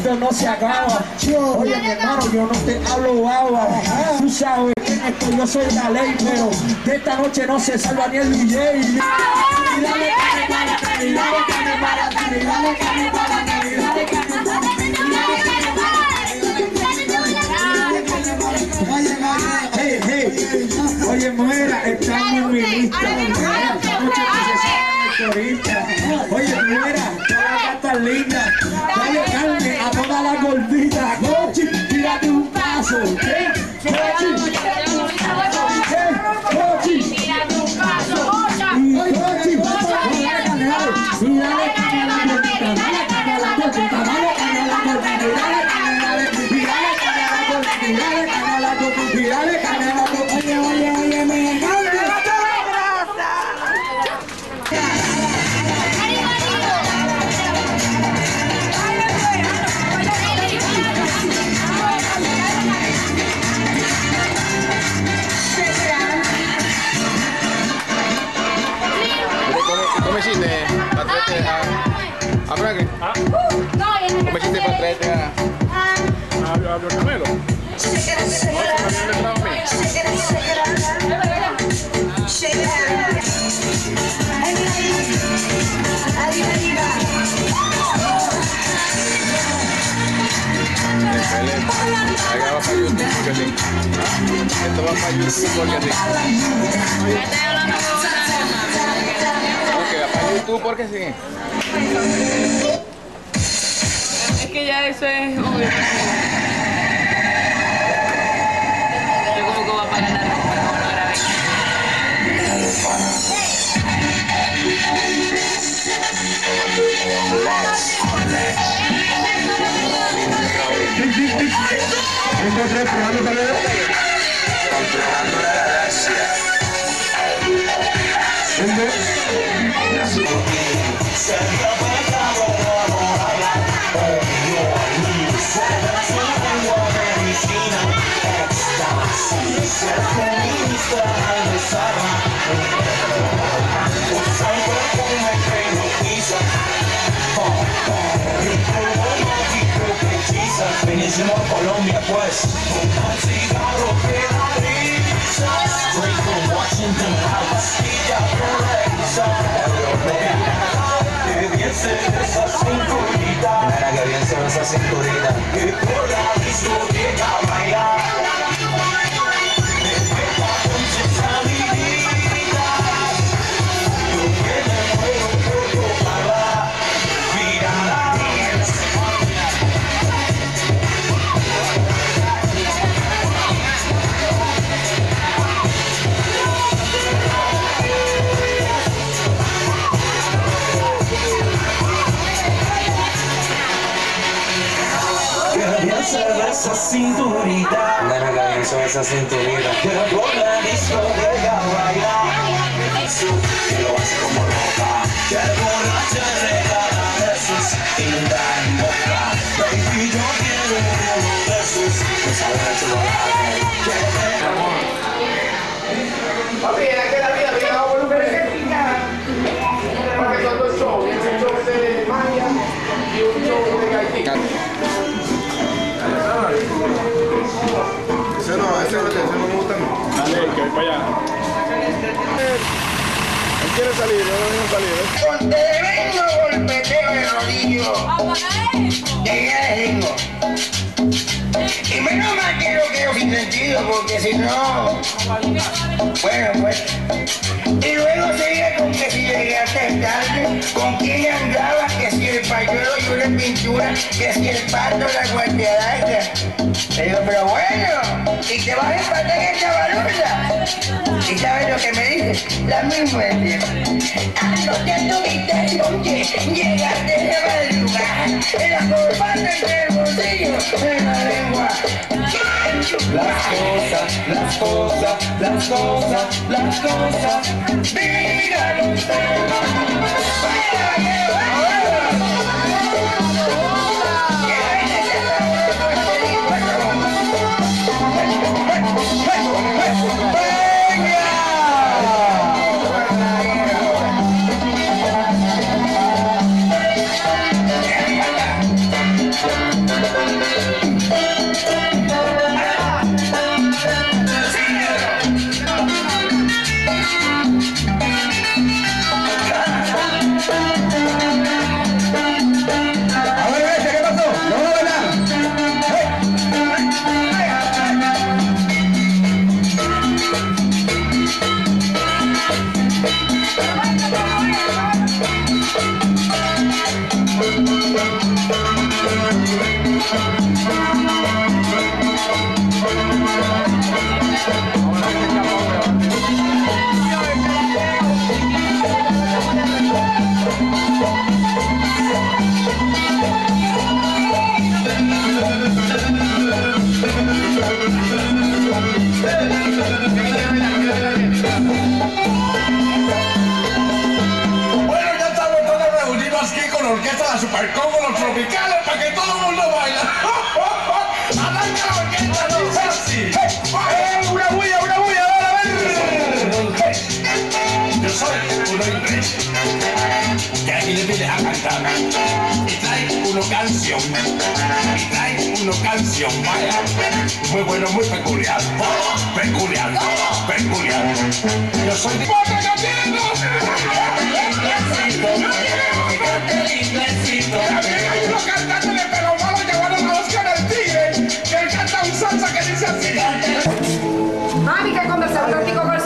esto no se acaba. Oye, mi hermano, yo no te hablo baba. Tú sabes que en esto yo soy la ley, pero de esta noche no se salva ni el DJ. Hey, hey. Oye, muera, estamos en mi lista. Esta noche no se salva el corista. Oye, muera, todas las gatas lindas. Dale carne a todas las gorditas. Cochi, tírate un paso. Cochi, Cochi, tírate un paso. Cochi, dale carne a la gordita. Dale carne a la gordita. Dale carne a la gordita. Dale carne a la gordita. Dale carne a la gordita. Dale carne a la gordita. Oye, me encanta. Come siete patrete a Franklin? Come siete patrete a Carmelo? Acá va para YouTube porque sí. Esto va para YouTube porque sí. Para YouTube porque sí. Es que ya eso es obvio. Yo como que voy a pagar la ropa, como lo grabé. Controlando la galaxia. Venimos a Colombia pues un cigarro que da risa, straight from Washington House y ya progresa. Que bien se ve esa cinturita, mira que bien se ve esa cinturita, que por la discoteca bailar. Esa cinturita, nena, que bien son esa cinturita, que por la discoteca baila, que lo hace como loca, que borracha regala besos y da en boca, baby yo quiero uno de esos, que sabe de chocolate, que papi, era que la vida había dado volumen eléctrica, porque son dos shows, un show de Maya y un show de Gaití. Ese no me gusta a mí. Dale, que voy para allá. Él quiere salir, yo no quiero salir. Con tremendo golpeteo de rodillo. Llegué a Ringo. Y menos mal que lo quedo sin sentido, porque si no... Bueno, pues... Y luego seguía con que si llegué hasta tarde, con quién andaba, que si el pañuelo y una pintura, que si el pato, la guardiaraña. Le digo, pero bueno, ¿y te vas a empatar en esta balurda? ¿Y sabes lo que me dice? La misma de siempre. Anoche tuviste noche, llegaste de madrugada, en la corbata entre el bolsillo, en la lengua. las cosas, dígalo usted. orquesta de la Supercombo, los tropicales, para que todo el mundo baila. Arranca la orquesta, dice así. Una bulla, a ver. Yo soy uno inglés, que aquí le pide a cantar. Y trae una canción, vaya. Muy bueno, muy peculiar. Peculiar. Yo soy de también hay unos cantantes de pelo malo llevaron a Oscar el Tigre, que él canta un salsa que dice así. Mami, que conversar un ratico con